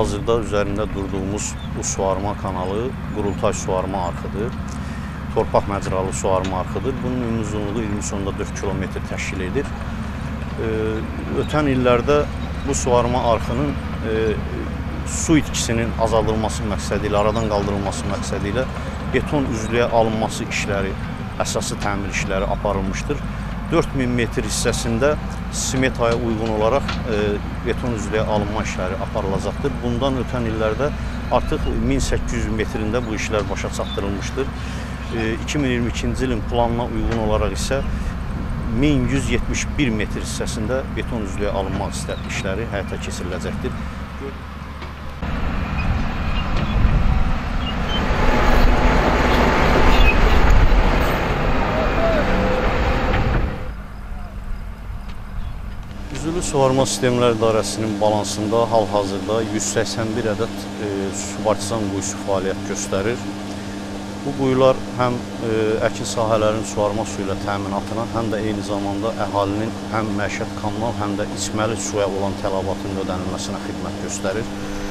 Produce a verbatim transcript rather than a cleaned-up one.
hal-hazırda üzərində durduğumuz bu suvarma kanalı qurultay suvarma arxıdır. Torpaq məcralı suvarma arxıdır. Bunun ümumi uzunluğu iyirmi nöqtə dörd kilometr təşkil edir. Ötən illərdə bu suvarma arxının su itkisinin azaldılması məqsədi ilə, aradan qaldırılması məqsədi ilə beton üzlüyə alınması işləri, əsası təmir işləri aparılmışdır. dörd min metr hissəsində smetaya uyğun olaraq beton üzlüyə alınma işləri aparılacaqdır. Bundan ötən illərdə artıq min səkkiz yüz metrində bu işlər başa çatdırılmışdır. iki min iyirmi ikinci ilin planına uyğun olaraq isə min yüz yetmiş bir metr hissəsində beton üzlüyə alınma işləri həyata keçiriləcəkdir. Üzülü Suvarma Sistemlər İdarəsinin balansında hal-hazırda yüz səksən bir ədəd e, subartizan quyusu fəaliyyət göstərir. Bu quyular həm e, əkin sahələrinin suvarma suyu ilə təminatına, həm də eyni zamanda əhalinin həm məişət kommunal, həm də içməli suya olan tələbatının ödənilməsinə xidmət göstərir.